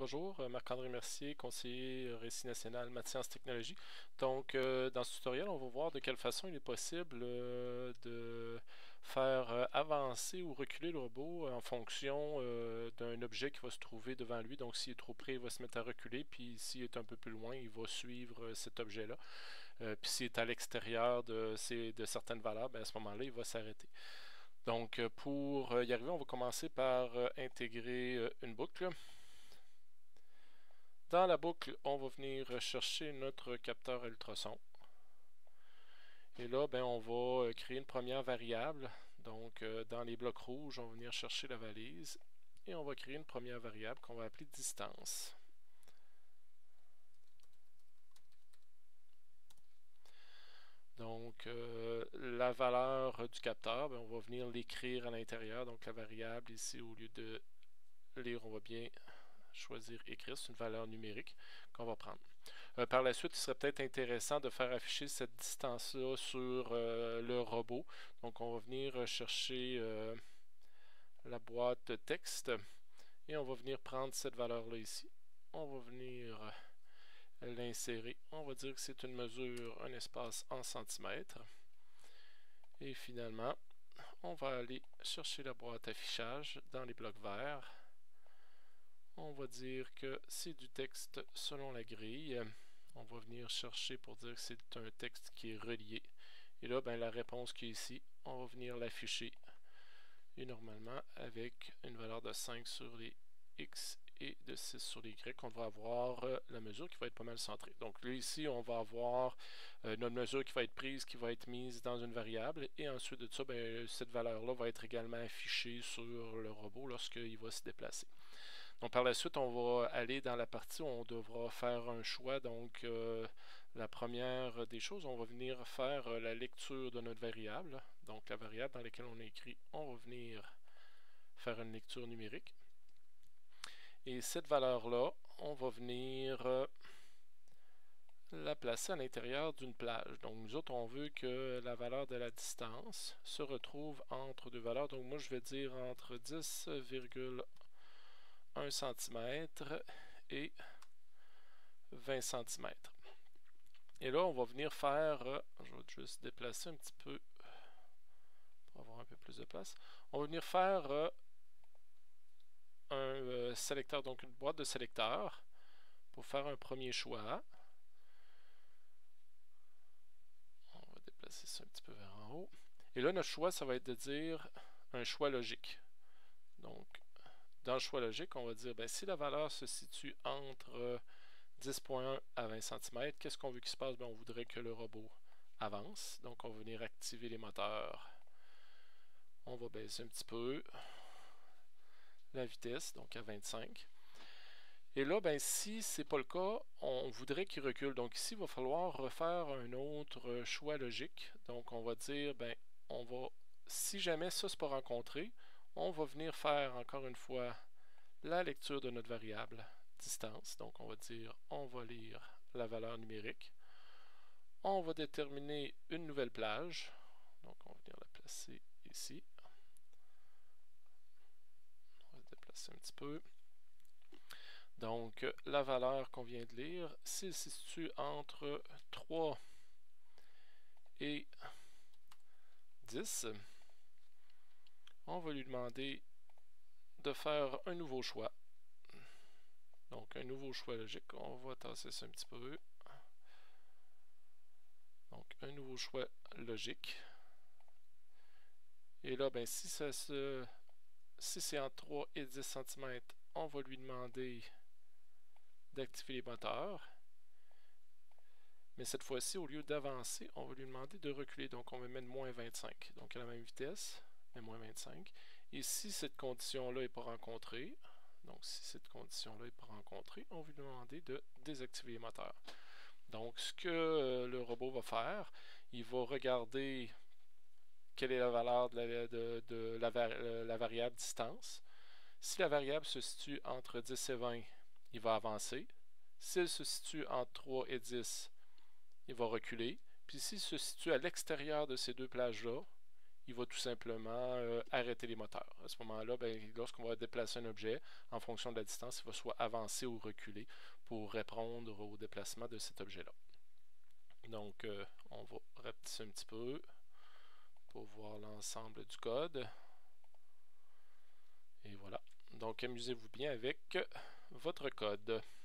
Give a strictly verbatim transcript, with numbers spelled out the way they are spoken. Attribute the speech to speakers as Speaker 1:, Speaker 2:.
Speaker 1: Bonjour, euh, Marc-André Mercier, conseiller euh, Récit national maths sciences technologies. Donc, euh, dans ce tutoriel, on va voir de quelle façon il est possible euh, de faire euh, avancer ou reculer le robot en fonction euh, d'un objet qui va se trouver devant lui. Donc, s'il est trop près, il va se mettre à reculer, puis s'il est un peu plus loin, il va suivre euh, cet objet-là. Euh, puis s'il est à l'extérieur de, ces- de certaines valeurs, ben, à ce moment-là, il va s'arrêter. Donc, euh, pour euh, y arriver, on va commencer par euh, intégrer euh, une boucle. Dans la boucle, on va venir chercher notre capteur ultrason. Et là, ben, on va créer une première variable. Donc, euh, dans les blocs rouges, on va venir chercher la valise. Et on va créer une première variable qu'on va appeler distance. Donc, euh, la valeur du capteur, ben, on va venir l'écrire à l'intérieur. Donc, la variable ici, au lieu de lire, on va bien choisir écrire. C'est une valeur numérique qu'on va prendre. Euh, par la suite, il serait peut-être intéressant de faire afficher cette distance-là sur euh, le robot. Donc, on va venir chercher euh, la boîte de texte et on va venir prendre cette valeur-là ici. On va venir l'insérer. On va dire que c'est une mesure, un espace en centimètres. Et finalement, on va aller chercher la boîte affichage dans les blocs verts. On va dire que c'est du texte selon la grille. On va venir chercher pour dire que c'est un texte qui est relié. Et là, ben, la réponse qui est ici, on va venir l'afficher. Et normalement, avec une valeur de cinq sur les X et de six sur les Y, on va avoir euh, la mesure qui va être pas mal centrée. Donc là, ici, on va avoir euh, notre mesure qui va être prise, qui va être mise dans une variable. Et ensuite de ça, ben, cette valeur-là va être également affichée sur le robot lorsqu'il va se déplacer. Donc par la suite, on va aller dans la partie où on devra faire un choix. Donc euh, la première des choses, on va venir faire euh, la lecture de notre variable. Donc la variable dans laquelle on a écrit, on va venir faire une lecture numérique. Et cette valeur-là, on va venir euh, la placer à l'intérieur d'une plage. Donc nous autres, on veut que la valeur de la distance se retrouve entre deux valeurs. Donc moi, je vais dire entre dix virgule un centimètre et vingt centimètres. Et là, on va venir faire, euh, je vais juste déplacer un petit peu pour avoir un peu plus de place. On va venir faire euh, un euh, sélecteur, donc une boîte de sélecteurs pour faire un premier choix. On va déplacer ça un petit peu vers en haut. Et là, notre choix, ça va être de dire un choix logique. Donc, dans le choix logique, on va dire, ben, si la valeur se situe entre euh, dix virgule un à vingt centimètres, qu'est-ce qu'on veut qu'il se passe? Ben, on voudrait que le robot avance. Donc, on va venir activer les moteurs. On va baisser un petit peu la vitesse, donc à vingt-cinq. Et là, ben, si ce n'est pas le cas, on voudrait qu'il recule. Donc ici, il va falloir refaire un autre choix logique. Donc on va dire, ben, on va, si jamais ça ne s'est pas rencontré, on va venir faire encore une fois la lecture de notre variable distance. Donc on va dire, on va lire la valeur numérique. On va déterminer une nouvelle plage. Donc on va venir la placer ici. On va se déplacer un petit peu. Donc, la valeur qu'on vient de lire, s'il se situe entre trois et dix, on va lui demander de faire un nouveau choix. Donc, un nouveau choix logique. On va tasser ça un petit peu. Donc, un nouveau choix logique. Et là, ben, si, ça se, si c'est entre trois et dix centimètres, on va lui demander d'activer les moteurs. Mais cette fois-ci, au lieu d'avancer, on va lui demander de reculer. Donc, on va mettre moins vingt-cinq. Donc, à la même vitesse, mais moins vingt-cinq. Et si cette condition-là n'est pas rencontrée, donc si cette condition-là n'est pas rencontrée, on va lui demander de désactiver les moteurs. Donc, ce que euh, le robot va faire, il va regarder quelle est la valeur de la, de, de la, la variable distance. Si la variable se situe entre dix et vingt, il va avancer. S'il se situe entre trois et dix, il va reculer. Puis s'il se situe à l'extérieur de ces deux plages-là, il il va tout simplement euh, arrêter les moteurs. À ce moment-là, ben, lorsqu'on va déplacer un objet, en fonction de la distance, il va soit avancer ou reculer pour répondre au déplacement de cet objet-là. Donc, euh, on va rapetisser un petit peu pour voir l'ensemble du code. Et voilà. Donc, amusez-vous bien avec votre code.